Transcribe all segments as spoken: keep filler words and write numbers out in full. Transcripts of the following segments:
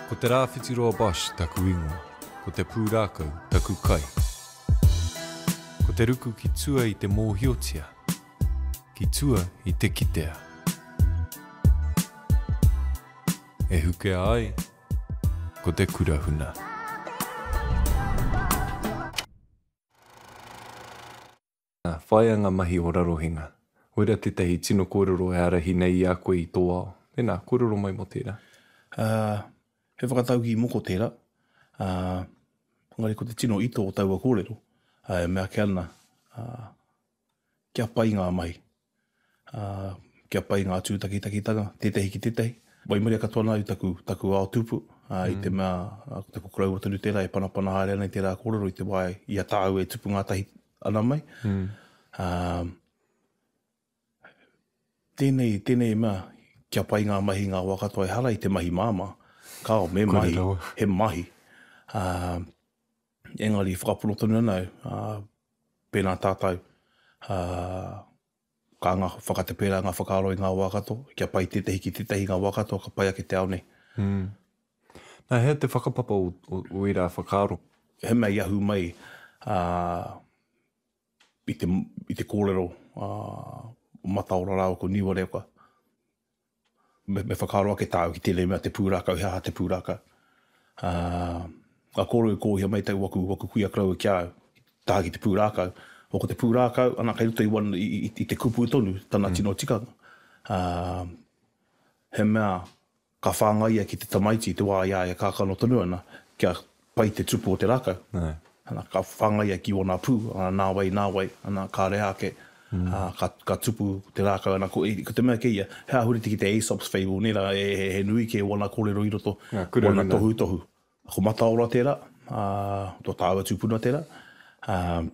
Ko te rāwhitiroa Bosch taku ingoa, ko te pūrākau taku kai. Ko te ruku ki tua i te mōhiotia, ki tua i te kitea. E hukea ai, ko te kurahuna. Whaianga mahi o rarohinga. Oira te tehi tino kōrero e arahi nei i a koe i tō ao. Tēnā, kōrero mai mo tērā. Uh, he whakatau ki Moko tērā. Uh, ngari ko te tino ito o taua kōrero. Uh, mea ke ana, uh, kia pai ngā mahi. Uh, kia pai ngā tūtakitanga, tētahi ki tētahi. Waimaria katoa nā i taku, taku ao tūpu. Uh, mm. I te mea, uh, te kukurau o tanu tērā, e panapana haere ana i tērā kōrero, i te wae i a tāu e tupu ngā tahi ana mai. Mm. Uh, tēnei, tēnei mea, kia pai ngā mahi ngā wakatoa e hara i te mahi māma. Kao, me mahi, he mahi. Uh, engari, whakapuno tonu anau, uh, pēnā tātou, uh, ka ngā whakatepera ngā whakaaro i ngā wakato, kia pai tētahi ki tētahi ngā wakato, ka pai ake te ao nei. Mm. Nā, hea te whakapapa o, o, o ira whakaaro? He mea iahu mai, uh, I te, i te kōrero uh, mataora rao ko niwa reo ka. Me, me whakaroa ke tāu ki tēnei mea te pūrākau, hea te pūrākau. Uh, a kōrero e kōhia mai tau waku, waku kuia krau e kia au, tā ki te pūrākau. O ko te pūrākau, ana kai ruto i, wan, i, i, i te kupu tonu, tana mm. tino tikanga. Uh, he mea, ka whāngaia ki te tamaiti, te wā ia e kākano tonu ana, kia pai te tupu o te rākau. Nei. Ana ka whangaia ki o nā pū, ana nā wai, nā wai, ana ka rea ke, mm. uh, ka, ka tupu te rākau, ana ko, ko te mea keia, hea huriti ki te Aesop's Fable, nera e he, he nui ke wana kōrero i roto, yeah, wana tohu tohu. Ko mataora tērā, uh, to tāua tūpuna tērā, uh,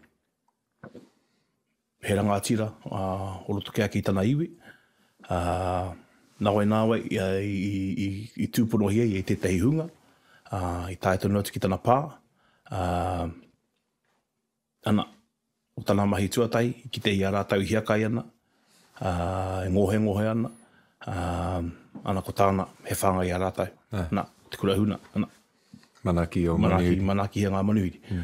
he rangatira, uh, o roto kia ki tana iwi, uh, nā wai, nā wai, i, i, i, i tūpuno hia i tētahi hunga, uh, i tāi tonu atu ki tana pā, Uh, ana, o tana mahi tuatai, ki te ia rātau hiakai ana, uh, e ngohe ngohe ana, uh, ana ko tāna he whanga i a rātau, eh. Ana, te kurahuna, ana. Manaki o manaki, manuhiri. Manaki hea ngā manuhiri. Mm.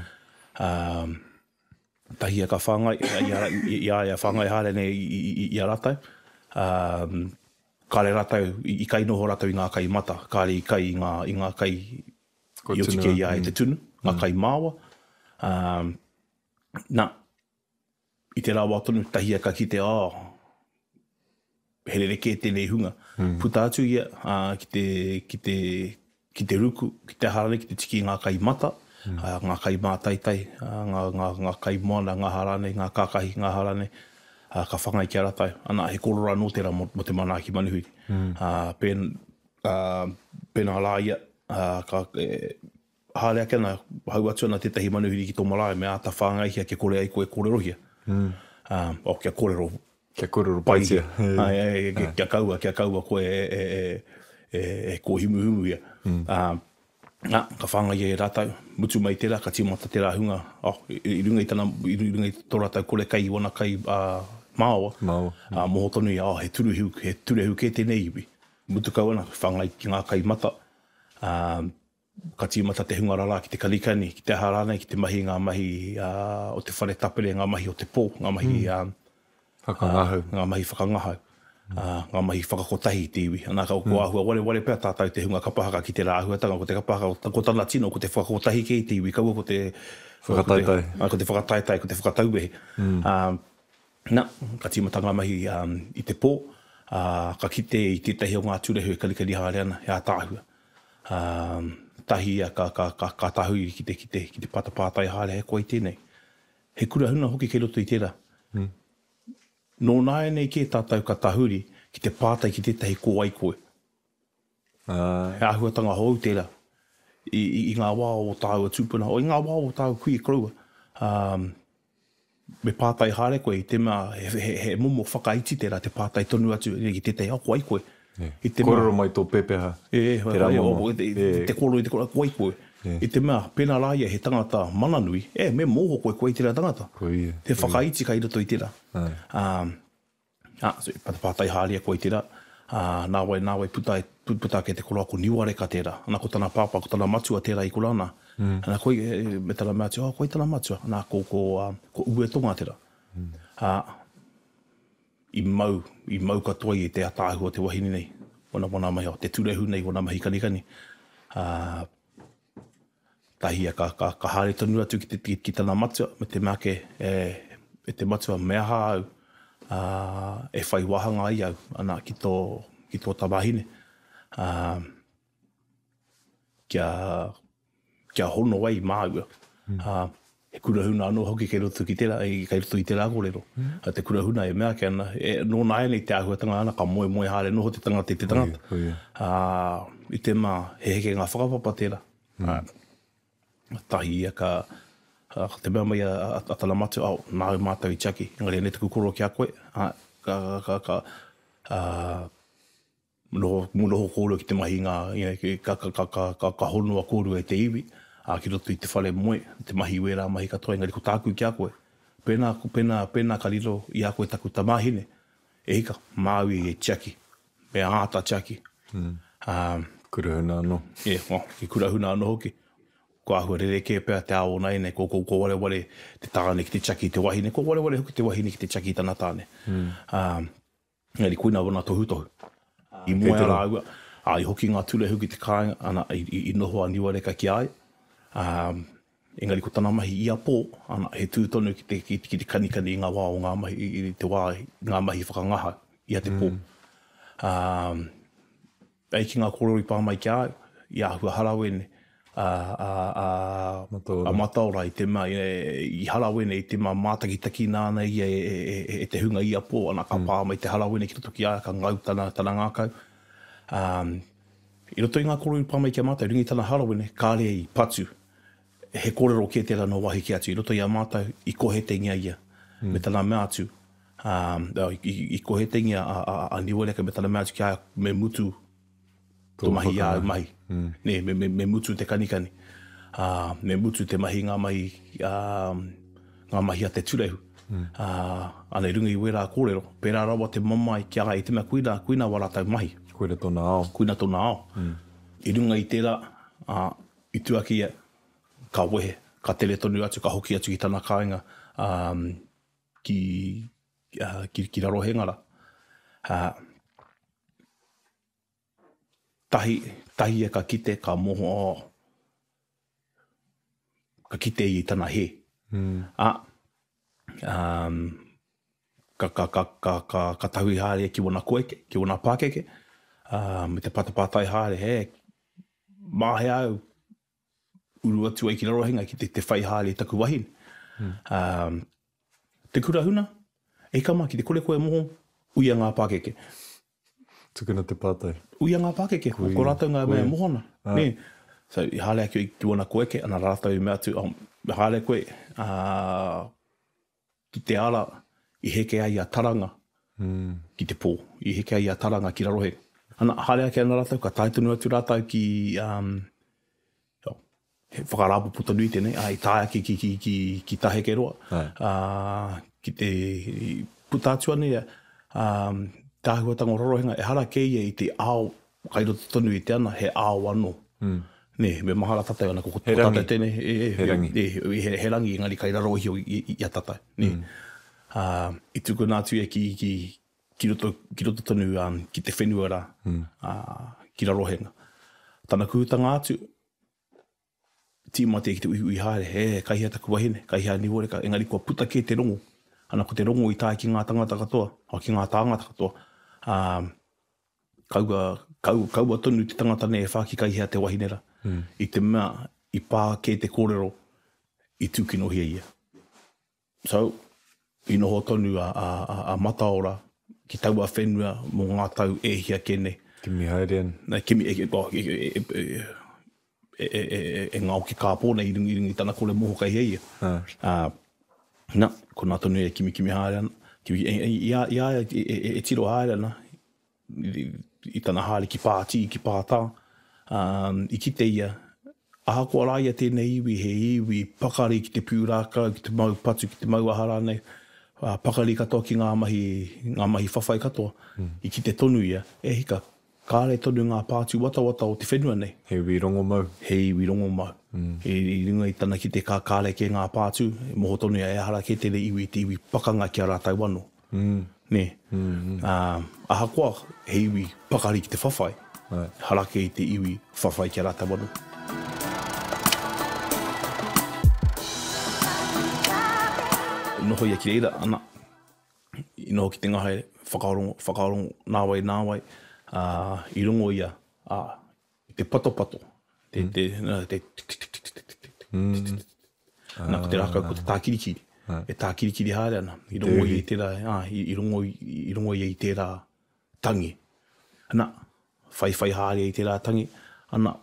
Uh, tahia ka whanga, i a ia whanga i hare ne i, i, i a rātau. Uh, kāre rātau, i, i kai noho rātau i ngā kai mata, kāre i kai i ngā, i ngā kai i oti ke ia e te tunu. Ngā kai māua. Um, nā, i te rāwa tonu tahia ka ki te ā, here reke tēnei hunga. Mm. Puta atu ia, uh, ki, te, ki, te, ki te ruku, ki te harane, ki te tiki ngā kai mata, mm. uh, ngā kai mātaitai, uh, ngā, ngā, ngā kai moana, ngā harane, ngā kākahi, ngā harane, uh, ka whangai ki a rātau. Ana, he korora no tērā mo, mo te manaki manuhiri. Mm. Uh, pen, uh, pēnā rā ia, uh, ka... E, hale ake ana, hau atu ana tētahi manuhiri ki tō marae, me āta whāngai kia ke kore ai koe kōrerohia. Mm. Um, o kia kōrero. Kia kōrero paitia. Ai, ai, kia kaua, kia kaua koe e, e, e, e, e kō himu himu ia. Mm. Um, nā, ka whāngai e rātau, mutu mai tērā, ka tīmata tērā hunga. Oh, i runga i tana, i runga i tō rātau kore kai, wana kai uh, māua. Māua. Mm. Uh, moho tonu i, oh, he turu hiu, he turu hiu ke tēnei iwi. Mutu kau ana, whāngai ki ngā kai mata. Um, ka tīmata te hunga rara ki te kalikani, ki te harane, ki te mahi ngā mahi uh, o te whare tapere, ngā mahi o te pō, ngā mahi mm. uh, whakangahau. Uh, ngā mahi whakangahau, mm. uh, ngā mahi whakakotahi te iwi. Anā ka o kua ahua, wale wale pēr tātou te hunga kapahaka ki te rāhuatanga, ko te kapahaka, ko tana tino, ko te whakakotahi ke te iwi, kaua ko te whakataitai, ko te whakataitai, ko te whakataubehe. Mm. Uh, nā, ka tīmata ngā mahi um, i te pō, uh, ka kite i tētahi o ngā turehu e kalikani haere ana, e a tāhua. Um, tahi a ka, ka, ka, ka tahui ki te, ki te, ki te patapātai haere he koe tēnei. He kurahuna hoki kei roto i tērā. Mm. Nō nāe nei ke tātou ka tahuri ki te pātai ki tētahi ko ai koe. Uh. He ahuatanga hou tērā. I, i, i ngā wā o tāua tūpuna, o i ngā wā o tāua kui e kraua. Um, me pātai haere koe, i te mea, he, he, he momo whakaiti tērā, te pātai tonu atu ki tētahi a ko ai koe. Yeah. Kororo mai tō pepeha. E, te rā momo. Te, te koro i te koro koe koe. Yeah. I te mea, pēnā rāia he tangata mananui, e, me mōho koe koe i tērā tangata. Koe ia. Te whakaiti kai roto i tērā. Um, ah, so, pātai hāria koe i tērā. Uh, nā wai, nā wai puta, puta ke te koroa ko niware ka tērā. Ana ko tana pāpā, ko tana matua tērā i korana. Mm. Ana koe, e, me tana matua, oh, koe tana matua. Ana ko, ko, uh, ko ue tonga tērā. Mm. Uh, I mau, i mau katoa i te atāhua te wahine nei. Wana wana mahi, te turehu nei, wana mahi kanikani. Uh, tahia ka, ka, ka hare tonu atu ki, te, ki, ki tana matua, me te make, e, e te matua mea hao. Uh, e whai wahanga ai au, ana ki tō, ki tō tamahine. Uh, kia, kia hono ai māua. Mm. Uh, e kurahuna anō hoki kei roto ki tērā, e kei roto i tērā kōrero. Mm. Uh, te kurahuna e mea ke ana, e, nō nāia nei te ahuatanga ana, ka moe moe hāre noho te tangata i te tangata. Oh, yeah. uh, I te mā, he heke ngā whakapapa tērā. Mm. Uh, tahi ia ka... Uh, te mea mai a, a tala matu, au, nāu mātau i tiaki. Ngari, ne te kukoro ki a koe. Uh, ka, ka, ka, uh, munoho, munoho kōrua ki te mahi ngā, you know, ka, ka, ka, ka, ka, ka honua kōrua e te iwi. Uh, ki roto i te whare moe, te mahi wera, mahi katoa. Ngari, ko tāku ki a koe. Pena, pena, pena ka riro i a koe taku tamahine. E hika, māui e tiaki. Me āta tiaki. Mm. Um, kurahuna anō. E, yeah, oh, ki kurahuna anō hoki. Ko ahua rere ke pēr te ao nei, ne, ko, ko, ko wale wale te tāne ki te chaki te wahine, ko wale wale hoki te wahine ki te chaki tana tāne. Mm. Um, ngari, kuina wana tohu tohu. Uh, I moe ara aua, a i hoki ngā tule huki te kāinga, ana i, i, i noho a niware ka ki ai. Um, engari, ko tana mahi i a pō, ana he tūtonu ki te, ki, ki te kanikani i ngā wā o ngā mahi, i te wā, ngā mahi whakangaha i a te pō. Mm. Um, ei ki ngā korori pāmai ki ai, i ahua harawene, a a a a mataora i te mai i harawene i te ma mātakitaki nāna i e, e, e, e te hunga i a pō ana ka mm. pā mai te harawene ki roto ki a ka ngau tana, tana ngākau. Um, I roto i ngā korori pāmai ki a mātau, ringi tana harawene, kāre i patu, he kōrero ke tērā no wahi ki atu. I roto i a mātau, i kohetengia ia, mm. me tana mea atu. Um, i, i kohetengia a, a, a niwereka me tana mea atu ki a me mutu tō mahi a mahi. Mm. Ne, me, me, me mutu te kanikani. Uh, me mutu te mahi ngā mahi, uh, ngā mahi a te turehu. Mm. Uh, ana i runga i wera a kōrero. Pērā rawa te mamai ki aga i te mea kuina, kuina waratau mahi. Kuina tōna ao. Kuina tōna ao. Mm. I runga i tērā, uh, i tuaki ia, ka wehe, ka tere tonu atu, ka hoki atu ki tana kāinga, um, ki, uh, ki, ki raro hengara. Uh, tahi, tahi e ka kite, ka moho, oh, ka kite i tana he. Mm. Ah, um, ka, ka, ka, ka, ka, ka tahui haere ki wana koeke, ki wana pākeke, uh, me te patapātai haere, he, mahe au, uru atu ai ki rarohenga ki te, te whai haere taku wahine. Mm. Um, te kurahuna, e kama ki te kore koe moho, uia ngā pākeke. Tukuna te pātai. Uia ngā pākeke, ko, ko rātau ngā mea mohona. Ah. Ne, so i hale aki ki wana koeke, ana rātau i mea tu, oh, hale koe, uh, ki te ara, i heke ai a taranga, mm. ki te pō, i heke ai a taranga ki rarohe. Ana hale aki ana rātau, ka taitunu atu rātau ki, um, oh, he whakarapu puta nui tēnei, ai tā aki ki, ki, ki, ki ta heke roa. Uh, ki te puta atu ane, um, tāhua tango rorohenga, e hara keia i te ao, kai roto tonu i te ana, he ao anō. Mm. Ne, me mahara tatai ana, ko tatai tēne, e, e, he rangi. E, e, he, he rangi, ngari kai raro hio i, i, i a tatai. Ne. Mm. Uh, I tuku nā tue ki, ki, ki, roto, ki roto tonu um, ki te whenua rā, mm. uh, ki rorohenga. Tana kuhutanga atu, tīmate ki te uhi uhi haere, he, kaihia taku wahine, kaihia niworeka, engari kua puta ke te rongo, ana ko te rongo i tāi ki ngā tangata katoa, o ki ngā tāngata katoa. Um, kaua, kaua, kaua tonu te tangata ne e whaki kaihia te wahinera. Mm. I te mea, i pā ke te kōrero, i tūkinohia ia. So, i noho tonu a, a, a mataora, ki taua whenua mō ngā tau e hia kene. Kimi haerean. Nei, kimi e, e, e, e, e, e, e, e ngau ki kāpōna i rungi rungi tana kore moho kaihia ia. Ah. Uh, na, ko nā tonu e kimi kimi haerean. Ia, ia, e, e, e tiro haereana, i, i tana haere ki pāti, ki pātā, um, i ki te ia, aha kua rāia tēnei iwi, he iwi, pakari ki te pūrākau, ki te mau patu, ki te mau ahara nei, uh, pakari katoa ki ngā mahi, ngā mahi whawhai katoa, mm. i ki te tonu ia, e hika, kāre tonu ngā pātu wata wata o te whenua nei. Hei wirongo mau. Hei wirongo mau. Mm. E, i runga i tana ki te kā kāre ke ngā pātu, e moho tonu ia e hara ke te le iwi, te iwi pakanga ki a rātai wano. Mm. Ne. Mm. Uh, aha koa, hei iwi pakari ki te whawhai. Right. Harake i te iwi whawhai ki a rātai wano. Noho ia ki reira, ana, i noho ki te ngahe whakaorongo, whakaorongo, nāwai, nāwai, uh, i rungo ia, uh, te pato pato, te, mm. te, te, mm. Nā ko te rākau ko te tākirikiri, ah. e tākirikiri haere ana, i rungo ia i tērā, ah, i, i, rungo, i rungo ia i tērā tangi. Ana, whai whai haere i tērā tangi, ana,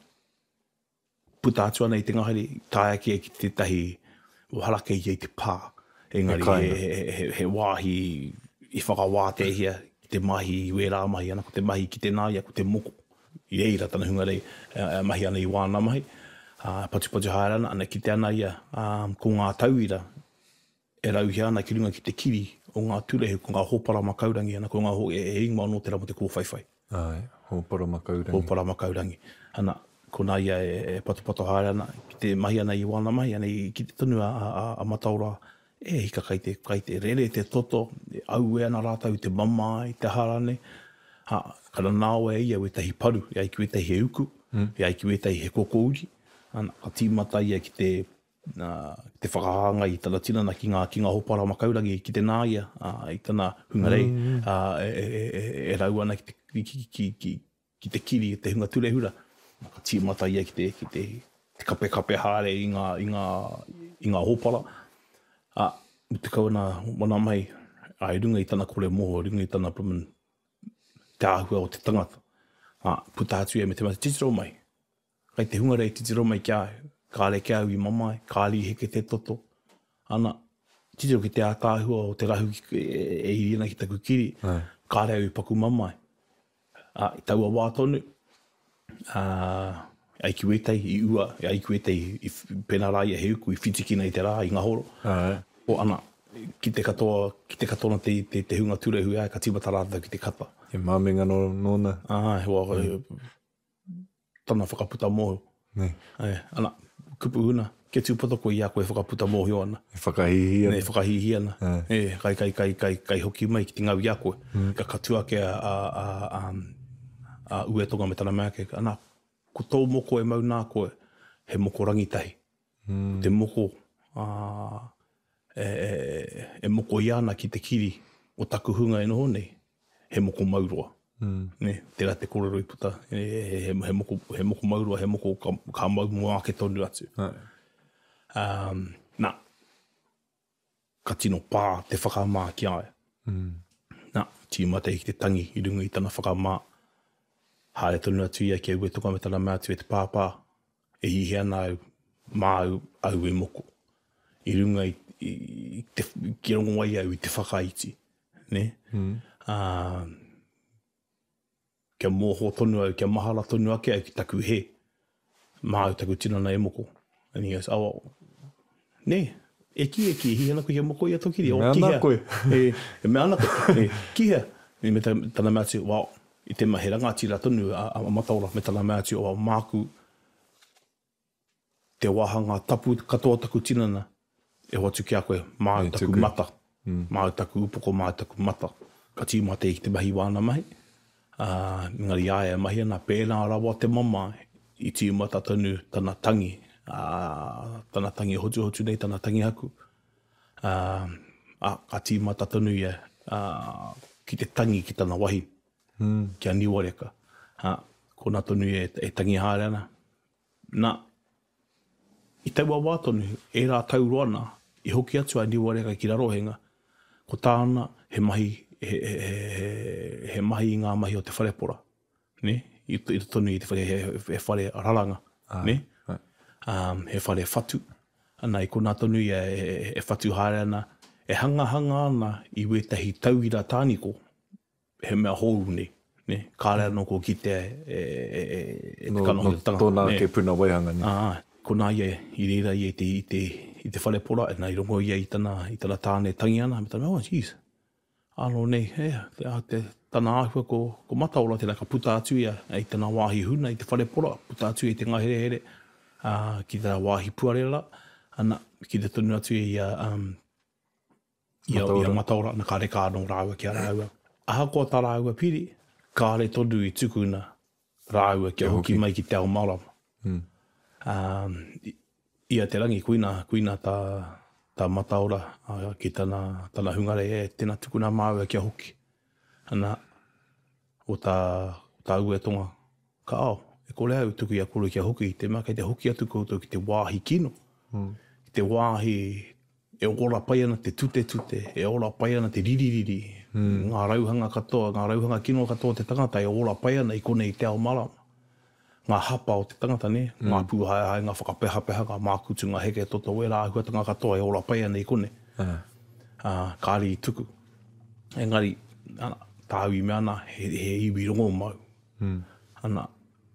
puta atu ana i te ngahere, tāia ki e ki te tahi, harake ia i te pā. Engari, he, he, he, he wāhi i whakawāte hia, ki te mahi i wērā mahi ana, ko te mahi ki te nāia, ko te moko. I eira tana hunga rei, uh, mahi ana i wāna mahi. Uh, patu patu haere ana, ana ki te ana ia, um, ko ngā tauira, e rau hia ana ki runga ki te kiri, o ngā turehu, ko ngā hōpara makaurangi ana, ko ngā hō, e, e inga no te ramo te kōwhaiwhai. Ai, hōpara makaurangi. Hōpara makaurangi. Ana, ko nā ia e, e patu patu haere ana, ki te mahi ana i wāna mahi, ana i ki te tonu a, a, a mataura, e hika kai te, kai te rere, te toto, e au e ana rātau, te mama, i te harane. Ha, kara nāo e ia, we tahi paru, e aiki we tahi he uku, mm. e aiki we tahi he kokouri. Ana, ka tīmata ia ki te, uh, te whakahanga i tana tinana ki ngā, ki ngā hopara makaurangi, ki te nāia, uh, i tana hungarei, mm. uh, e, e, e, e rau ana ki te, ki, ki, ki, ki, ki te kiri, te hunga turehura. Ka tīmata ia ki te, ki te, te kape kape haere i ngā, i ngā, i ngā hopara. Ah, te kauna wana mai, ai runga i tana kore moho, runga i tana plumen te āhua o te tangata. Ah, puta atu e me te mata, titiro mai. Kai te hunga rei titiro mai kia, kāre kia au i mamai, kāri heke te toto. Ana, titiro ki te ātāhua o te rahu e, e irina ki taku kiri, kāre au i paku mamai. Ah, i taua wā tonu, ah, aiki wetei i ua, e aiki wetei i pena rai e he uku, i whitikina i te rā, i ngā horo. Ai. O ana, ki te katoa, ki te katoa te, te, te hunga turehu ai, ka tīmata rātau ki te kata. He māmenga no, nōna. Ai, hoa, mm. tana whakaputa moho. Ne. Ai, ana, kupu una, ke tūpata koe i a koe whakaputa moho ana. E whakahihi ana. Ne, whakahihi ana. Ai. E, kai, kai, kai, kai, kai hoki mai ki te ngau i a koe. Mm. Ka katua ke a, a, a, a, a ue tonga me tana mea ke, ana, ko tō moko e mau nā koe, he moko rangitahi. Mm. Te moko, uh, e, e, e moko i ana ki te kiri o taku hunga e noho nei, he moko mauroa. Mm. Ne, tērā te korero i puta, e, he, he, moko, he moko mauroa, he moko ka, ka mau mua ake tonu atu. Um, nā, ka tino pā te whakamā ki aia. Mm. Nā, tīmata i ki te tangi i runga i tana whakamā. Hāre tonu atu ia ki au e toka me tana mea atu e te pāpā, e hihi ana au, mā au, au e moko. I runga i, i te, ki rongo wai au i te whakaiti, ne? Mm. Uh, kia mōho tonu au, kia mahara tonu ake au ki taku he, mā au taku tinana e moko. And he goes, oh, ne, e ki e ki, hi ana koe kia moko ia tokiri, o ki hea. Koe. E, e me ana koe, e, ki hea. E me tana mea atu, wow. I te mahe rangati rā tonu a, a mataura me tana mea atu o māku te wahanga tapu katoa taku tinana e hoa tuki a koe māu taku mata. Mm. Māu taku upoko, māu taku mata. Ka tīmate i te mahi wāna mahi. Uh, ngari aia mahi ana pēnā rawa te mama i tīmata tonu tana tangi. Uh, tana tangi hotu hotu nei, tana tangi haku. Uh, a, ka tīmata tonu ia uh, ki te tangi ki tana wahi. Mm. Kia niwareka. Ha, ko nā tonu e, e tangi haere ana. Nā, i taua wā tonu, e rā tauru ana, i hoki atu a niwareka ki rarohenga, ko tāna he mahi, he, he, he, he mahi i ngā mahi o te wharepora. Ne? I, i tonu i te whare, he, he whare raranga. Ah, ne? Right. Um, he whare whatu. Ana, i ko nā tonu i e, e, e whatu haere ana, e hanga hanga ana i wetahi tauira tāniko, he mea horu nei, ne? Kārea no ko ki te e, e, e, e te kanohi o tanga. Tōnā ke puna waihanga ni. Ah, ko nā ia i reira i te, i te, i te whale pora, e nei rongo ia i tana, i tana tāne tangi ana, me tana, oh, jeez. Ano nei, he, te, te, tana āhua ko, ko mataola, tēnā ka puta atu ia, i tana wāhi huna, i te whale pora, puta atu i te ngahere here, uh, ki tana wāhi puarela, ana, ki te tonu atu i a, um, ia, ia mataora, na kāre kāno rāua ki a rāua. Aha koa tā rāua piri, kāre tonu i tukuna rāua kia hoki mai ki te ao marama. Mm. Um, ia te rangi, kuina, kuina tā, tā mataora uh, ki tana, tana hungare e tēnā tukuna māua kia hoki. Ana, o tā, tā ua tonga, ka ao, e kore au tuku ia kuru kia hoki, te mea kei te hoki atu koutou ki te wāhi kino. Mm. Ki te wāhi, e ora pai ana te tute tute, e ora pai ana te riririri. Mm. Ngā rauhanga katoa, ngā rauhanga kino katoa te tangata, e ora pai ana i kone i te ao marama. Ngā hapa o te tangata ne, mm. ngā pūhae hae, ngā whakapehapeha, ngā mākutu, ngā heke toto, e rā hua tanga katoa, e ora pai ana i kone. Uh. Uh, kāri i tuku. Engari, ana, tāwi me ana, he, he iwi rongo mau. Mm. Ana,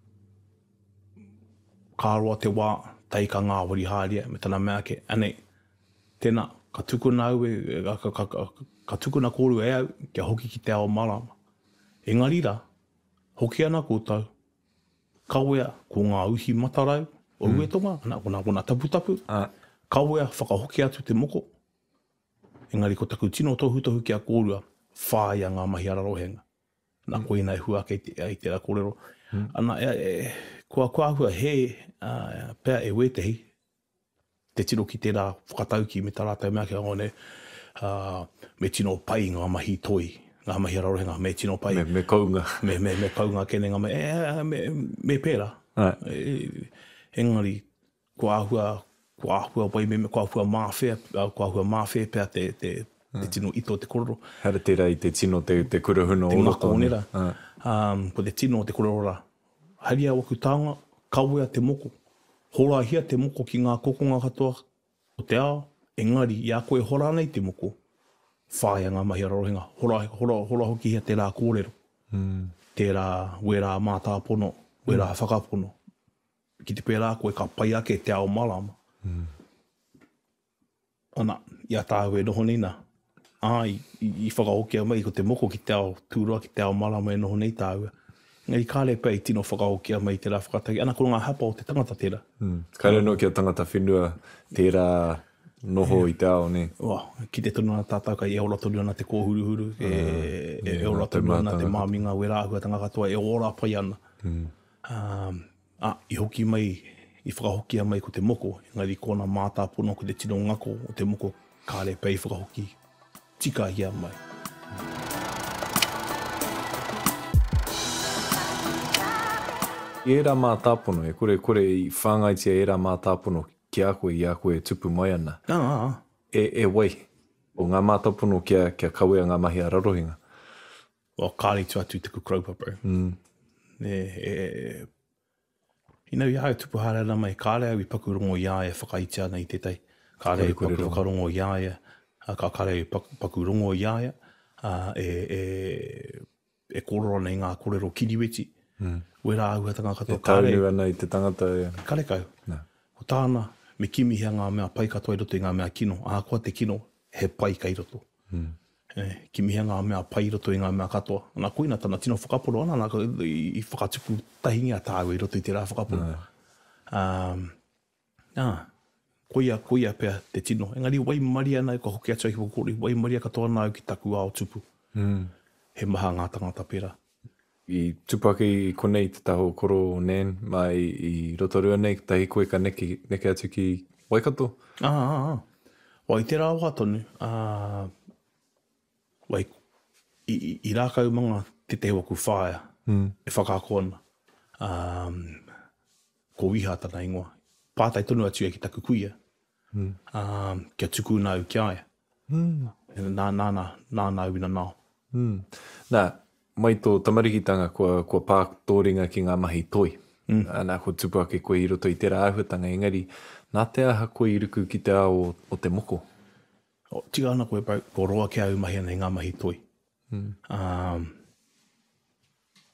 kāroa te wā, taika ngā wari hāria, me tana mea ke, anei, tēnā, ka tukuna au e, ka, ka, ka, ka tukuna kōru e au, kia hoki ki te ao marama. Engari rā, hoki ana kōtau, kawea ko ngā uhi matarau, o mm. uetonga, ana kona, kona taputapu, uh. kawea whakahoki atu te moko. Engari ko taku tino tohu tohu kia kōrua, whāia ngā mahi ararohenga. Nā mm. koina e hua kei te, ai te ra kōrero. Mm. Ana, e, e, kua kua hua he, uh, pēr e wetehi, te tino ki te rā whakatauki me tā rātai mea kia ngone, uh, me tino pai ngā mahi toi, ngā mahi ararohenga, me tino pai. Me, me kaunga. Me, me, me kaunga kene ngā me, e, me, me pēra. E, engari, kua ahua, kua ahua wai me, kua ahua māwhea, kua ahua māwhea pēr te, te, te tino ito te kororo. Hara te rei te tino te, te kurahuna o te loko. Te nera. Um, ko te tino te kororo rā. Haria waku tānga, kawea te moko. Hora hia te moko ki ngā kokonga katoa o te ao, engari, ia koe hora nei te moko, whāia ngā mahi ararohenga, hora, hora, hora hoki hia te rā kōrero, mm. te rā we rā mātāpono, we rā mm. whakapono. Ki te pērā koe ka pai ake te ao marama. Mm. Ana, ia tāu e noho nei nā. Ā, i, i, i whakahokia mai ko te moko ki te ao tūroa ki te ao marama e noho nei tāua. Ngai kāre pei tino whakahokia mai te rā whakataki. Ana koro ngā hapa o te tangata tērā. Mm. Kāre no ki a tangata whenua tērā noho yeah. i te ao, ne? Wow, ki te tonu ana tātau kai e ora tonu ana te kōhuruhuru, e, uh, e, e ora tonu ana te māminga, we rāhua tanga katoa, e ora pai ana. Mm. Um, a, I hoki mai, i whakahokia mai ko te moko, ngari kona mātāpono ko te tino ngako o te moko, kāre pei whakahoki, tika hia mai. I era mā tāpono, e kore, kore i whāngaitia e era mā tāpono ki a koe, i a koe tupu mai ana. Ah, ah, ah. E, e wai, o ngā mā tāpono kia, kia kawea ngā mahi ararohinga. Well, kāri tu atu te kukraupa, bro. Mm. E, e, ina i hau tupu hārera mai, kāre au i paku rongo i aia whakaitia ana i te tei. Kāre au i paku whakarongo i aia, ka kāre au i paku, paku rongo i aia, uh, e, e, e korora nei ngā korero kiriweti. Mm. We rā ahua tanga katoa. E taunu ana i te tangata. E... Kare kau. No. O tāna, me kimi hea ngā mea pai katoa i roto i ngā mea kino. A koa te kino, he pai kai roto. Mm. E, kimi hea ngā mea pai roto i ngā mea katoa. Nā koina tana tino whakaporo ana, nā i, i whakatuku tahingia tāu i roto i te rā whakaporo. No. Um, ah, koia, koia pēr te tino. Engari, wai maria ana i ka hoki atua i kukori. Wai maria katoa nā ki taku ao tupu. Mm. He maha ngā tangata pēra. I tupaki i konei te taho koro nen, mai i rotorua nei, tahi koe ka neke, neke atu ki Waikato? Ah, ah, ah. Wai te rā wātonu, uh, wai i, i, i rākau manga te te waku whāia, mm. e whakākoana, um, ko wiha tana ingoa. Pātai tonu atu e ki taku kuia, mm. um, kia tuku nāu ki aia. Mm. Nā, nā, nā, nā, nā, wina nā. Mm. Nā, mai tō tamarikitanga kua, kua pātoringa ki ngā mahi toi. Mm. Nā ko tupu ake koe i roto i tērā āhuatanga, engari, nā te aha koe i ruku ki te ao o, o te moko? O, tika ana koe pau, ko roa ki au mahi ana i ngā mahi toi. Mm. Um,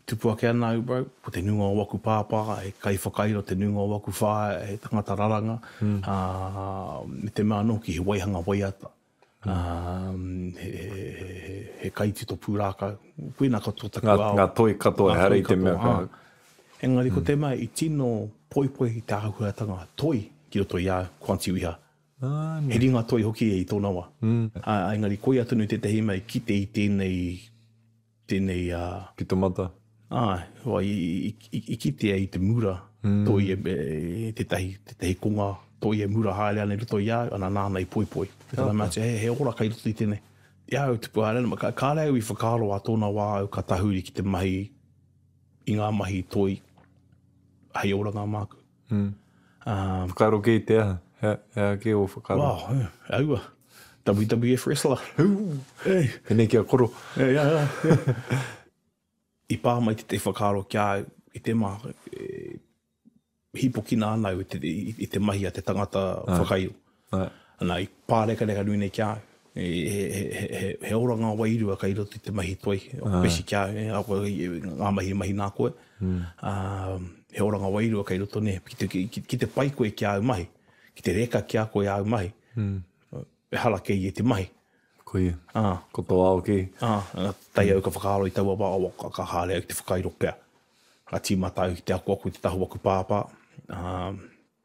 tupua ke ana au, bro, po te nunga o waku pāpā, e kai whakairo te nunga o waku whā, e tangata raranga, mm. uh, me te mea no ki he waihanga waiata. Mm. Um, he, he, he, he kai tito pūrāka, puina katoa taku ngā, ao. Ngā toi katoa, hara i te mea ka. Engari, mm. ko te mea i tino poi poi i te ahuatanga toi, ki roto i a kwanti uiha. Ah, he ringa toi hoki e i tōna wa. Mm. Uh, engari, koi atunu te tehi mai ki te i tēnei, tēnei... Uh, ki te mata. Ah, wa, i, i, i, i kitea i te mura, mm. toi e, e te tahi, te tahi konga, toi e mura haere ane roto i au, ana nāna i poi poi. Tana mea te, he, he ora kai roto i tēne. Ia au tupu haere, ma ka, ka reo i whakaro a tōna wā au ka tahuri ki te mahi, i ngā mahi toi, hei ora ngā māku. Mm. Um, whakaro ki te aha, hea, hea ke o whakaro. Wow, yeah, aua. W W F wrestler. Hey. Hene kia koro. Yeah, yeah, yeah. I pā mai te te whakaro kia au, i te mā, e, hipokina ana i te, i, i te mahi a te tangata ah. whakairo. Ah. Ana i pā reka reka nui nei kia au. E, he, he, he, he ora ngā wairua kai roto i te mahi toi, o ah. pesi kia au, e, ako, ngā mahi mahi nā koe. Mm. Uh, he ora ngā wairua kai roto ne, ki te, ki, ki te pai koe kia au mahi, ki te reka kia koe au mahi. Mm. E hala kei e te mahi. Koe, ah. koto ao kei. Ah, tai au ka whakaaro i taua wā, ka, ka hāre au ki te whakairo pēr. Ka tīmata au ki te aku aku i te tahu aku pāpā. Um,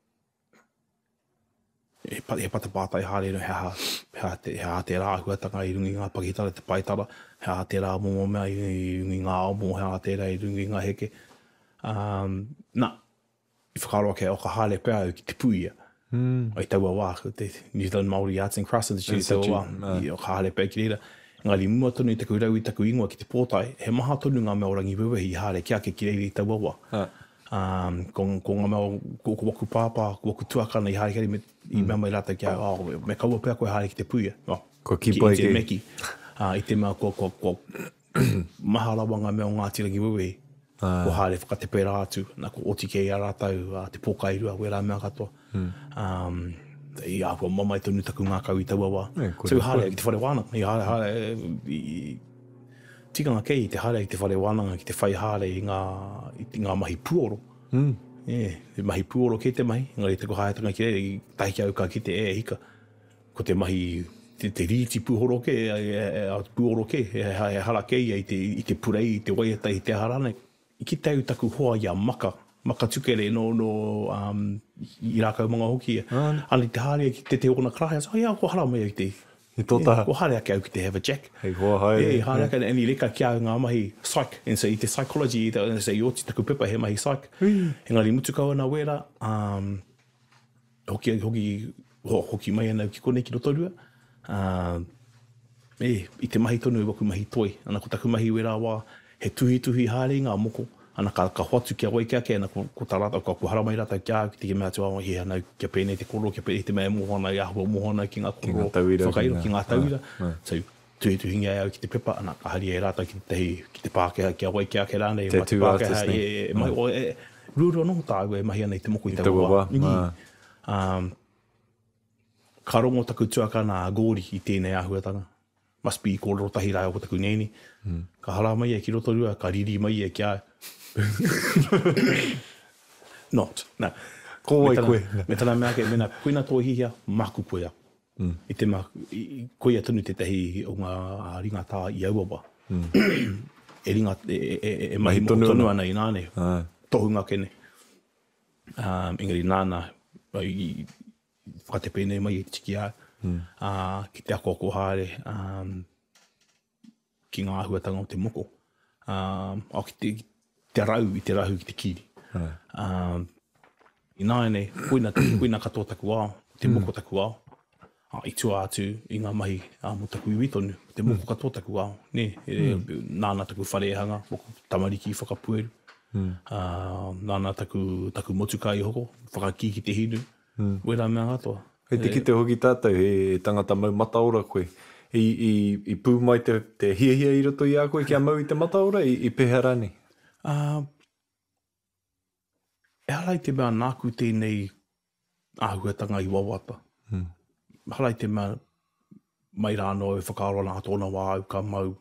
he, he pata pātai hāre no, he ha, he ha te, he ha te rā huatanga i rungi ngā pakitara, te paitara. He ha te rā mō mea i rungi ngā omo, he ha te rā i rungi ngā heke. Um, nā, i whakaaro ke o ka hāre pēr au ki te puia. Mm. Ai taua wā, te New Zealand Māori Arts and Crafts Institute, taua wā, i o ka hale pēr ki reira. Ngā li mua tonu i taku rau i taku ingoa ki te pōtai, he maha tonu ngā mea orangi wewehi i hale kia ke ki reira i taua wā. Ah. Um, ko, ko ngā mea ko, ko waku pāpā, ko waku tuakana i hale kari me, mm. i mea mai rata kia, oh, me kaua pēr koe hale ki te puia. Oh, ko ki pai ki. Meki. Uh, I te mea ko, ko, ko maha rawa ngā mea o ngā tirangi wewehi. Ah. Ko hale whakate pēra atu, nā ko oti kei a rātau, uh, te pōkairua, wera mea katoa. Mm. Um, i a kua mamai tonu taku ngā kau i taua wā. Yeah, so i hale ki te whare wānanga, i hale hale, i tikanga kei i te hale ki te whare wānanga, ki te whai hale i ngā, i ngā mahi puoro. Mm. Yeah, i mahi puoro ke te mahi, ngā i te ko haetanga ki e, i taiki au ka ki te e hika. Ko te mahi, te, te rīti puoro ke, e, e, e, puoro ke, e, e hala kei i te, i te purei, i te waiata, i te harane. I ki te au taku hoa i a maka, maka tukere no, no um, i rākau mga hoki. Ah. Ani te hārea ki te te ona krahe, so ia, ko hara mai au ki te. I tō taha. Ko hārea ki au ki te have a jack. Hei hoa hai. E, hārea ki ani reka ki au ngā mahi psych. And so i te psychology, i te, i te oti taku pepa he mahi psych. Mm. Engari mutukau ana wera, um, hoki, hoki, ho, hoki mai ana ki kone ki rotorua. Uh, e, i te mahi tonu e waku mahi toi. Ana ko taku mahi wera wā, he tuhi tuhi hāre ngā moko. Ana ka, ka hoatu kia wai kia kia, ana ko, ko tā rata, ka kuhara mai rata kia, ki te ke mea tua, hi anau kia pēnei te koro, kia pēnei te mea mohana, i ahua mohana ki ngā koro, whakairo, ki ngā tauira. Ah, ah. So, tuhi tuhi ngai au ki te pepa, ana ka hari e rata ki te, ki te Pākehā kia wai kia kia rānei, te tū artist e, e, e, mai, o, e, rūro noho tāu e mahi ana i te moko i taua wā. Um, ka rongo taku tuakana a gōri i tēnei āhuatanga. Must be ko rotahi rai o taku neni. Mm. Ka hala mai e ki rotorua, ka riri mai e kia. Not. No. Ko wai koe. Me tana mea ke mena koina tō hihia, maku koe a. Mm. I te maku, i, koe atunu te tahi o ngā ringa tā i auawa. Mm. e ringa, e, e, e mahi moko tonu ana i nāne. Ah. Tohunga kene. Um, engari nāna, i whakate pēnei mai e tiki au. Mm. Uh, ki te ako ko hāre, um, ki ngā ahuatanga o te moko. Um, o ki te, te rau i te rahu ki te kiri. Mm. Um, I nāne, koina, koina katoa taku ao, te moko mm. taku ao. Uh, I tua atu i ngā mahi uh, mo taku iwi tonu, te moko mm. katoa taku ao. Ne, e, mm. nāna taku wharehanga, moko tamariki whakapueru. Mm. Uh, nāna taku, taku motukai hoko, whakaki ki te hinu. Mm. Wera mea katoa. Hei te kite hoki tātou, he tangata mau mataora koe. I, i, i pū mai te, te hia hia i roto i a koe kia mau i te mataora, i, i pehara ni? Uh, e halai te mea nāku tēnei āhuatanga i wawata. Hmm. Halai te mea mai rāno e whakaaro nā tōna wā au ka mau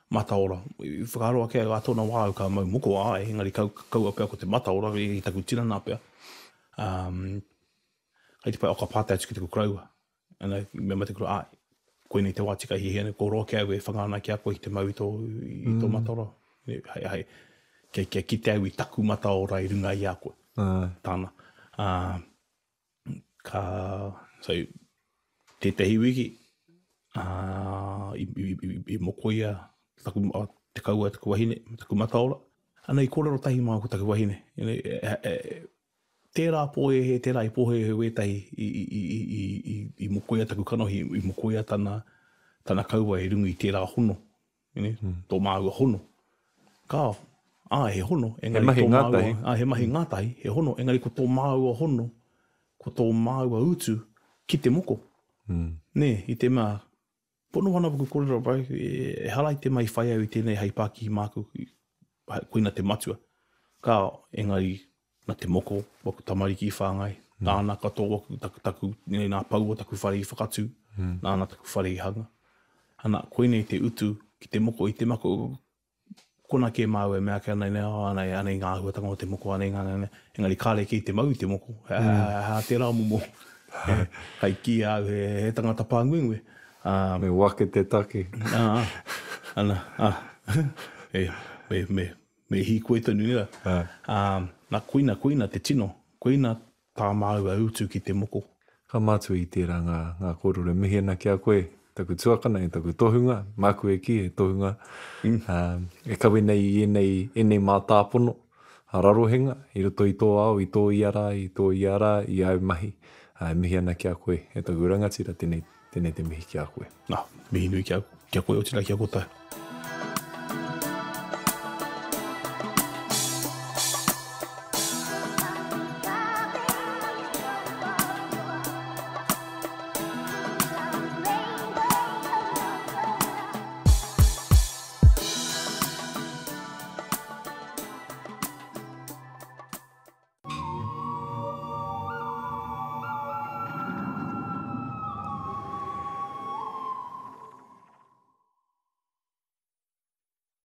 mataora. I whakaroa kia a tōna wāu ka mau moko ae, engari kau, kau a pēr ko te mataora i taku tirana pēr. Um, Hei te pai o ka pātai atu ki te kukraua. Ana, me mate kura ae. Koe nei te wātika hi hene, ko roa kia au e whangana ki a koe i te mau i tō, i tō mataora. Hei, hei, kia, kia kite au i taku mataora i runga i a koe. Uh. Tāna. Uh, ka, so, te tehi wiki, uh, i, i, i, i moko ia, taku, uh, te kaua taku wahine, taku mataora. Ana i kōrero tahi maa ko taku wahine. E, e, e, tērā poe he, tērā i pohe he wetahi i, i, i, i, i, i moko ia taku kanohi, i moko ia tana, tana kaua e rungu i tērā hono. Mm. Tō māua hono. Kā, ā, he hono. Engari, he mahi ngātahi. Ā, he mahi ngātahi, he hono. Engari ko tō māua hono, ko tō māua utu, ki te moko. Mm. Ne, i te mea, pono wana waku kōrero pai, e, e halai te mai whai au i tēnei hei pāki i māku, koina te matua. Kā, engari, na te moko, waku tamariki i whāngai, mm. nāna katoa waku taku, taku, nei nā paua taku whare i whakatu, mm. nāna taku whare i hanga. Ana, koinei te utu ki te moko, i te mako, kona ke mau e mea kia nei, anei, anei ngā huatanga o te moko, anei ngā ngā, engari kāre ki te mau i te moko, ha, mm. ha, ha te rā mumo. Hei ki au, he, he tangata pānguingwe. Um, me wake te take. Ā, ana, ā, e, me, me, me hi koe tonu nira. Um, Nā koina, koina te tino, koina tā māua utu ki te moko. Ka mātua i tērā ngā, ngā kōrore mihena ki a koe, taku tuakana e taku tohunga, māku e ki e tohunga. Mm. Um, e kawe nei i enei, enei mā tāpono, a rarohenga, i roto i tō ao, i tō iara, i tō iara, i au mahi. Uh, mihena ki a koe, e taku rangatira, tēnei, tēnei te mihi ki a koe. Nā, mihi nui ki a, ki a koe o tira ki a kotai.